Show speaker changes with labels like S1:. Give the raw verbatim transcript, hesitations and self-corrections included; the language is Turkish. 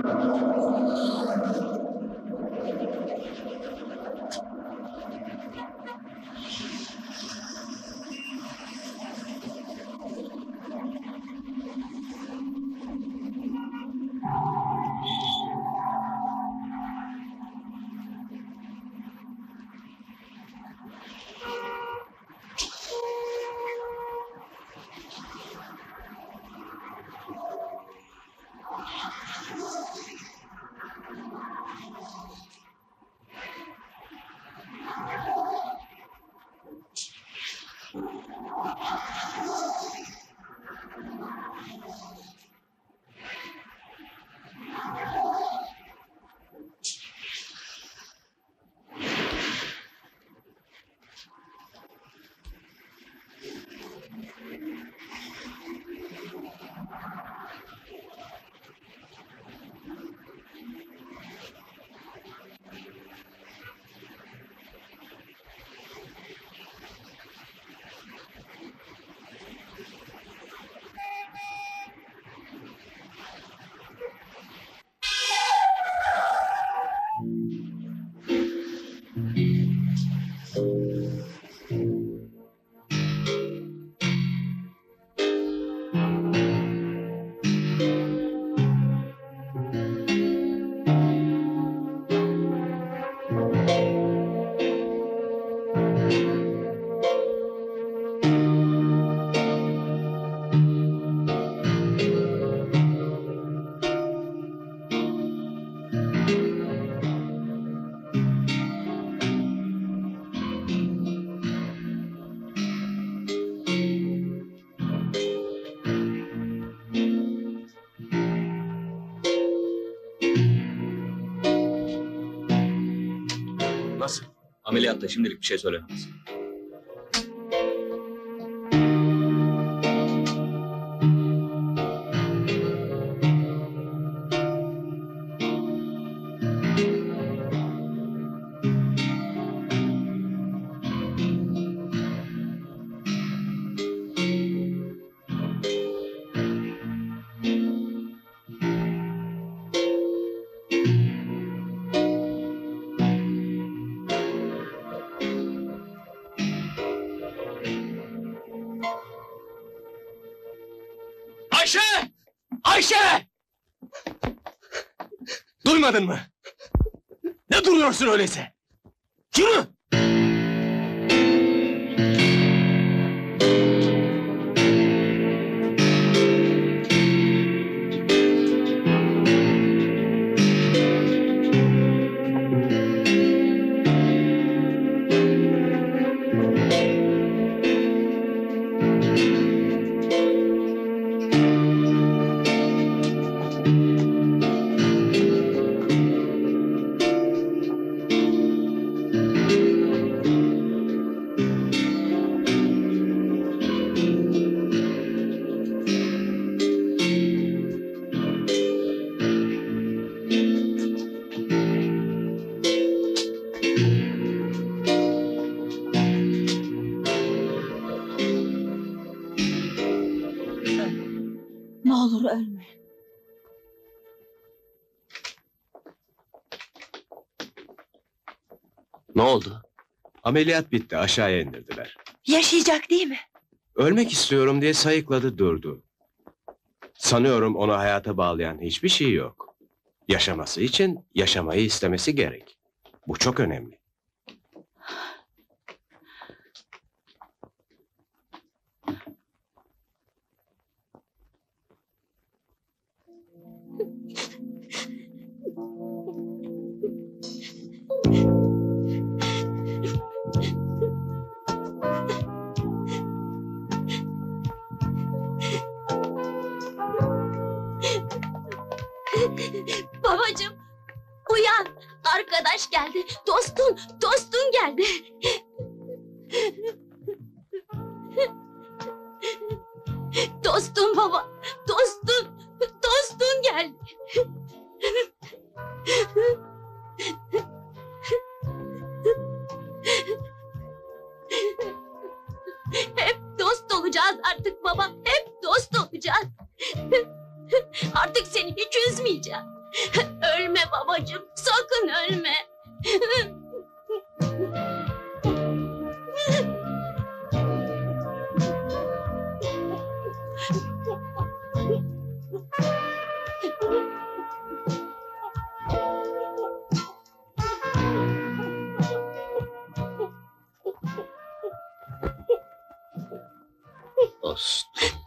S1: Nasıl? Ameliyatta şimdilik bir şey söylenemez.
S2: Ayşe! Ayşe! Duymadın mı? Ne duruyorsun öyleyse? Yürü!
S3: Ne olur ölme.
S2: Ne oldu? Ameliyat bitti, aşağıya indirdiler.
S3: Yaşayacak değil mi?
S2: Ölmek istiyorum diye sayıkladı durdu. Sanıyorum onu hayata bağlayan hiçbir şey yok. Yaşaması için yaşamayı istemesi gerek. Bu çok önemli.
S3: Babacığım, uyan. Arkadaş geldi. Dostun, dostun geldi. Dostum baba, dostun, dostun geldi. Hep dost olacağız artık baba, hep dost olacağız. Artık seni hiç üzmeyeceğim. Ölme babacığım, sakın ölme.
S1: Dostum.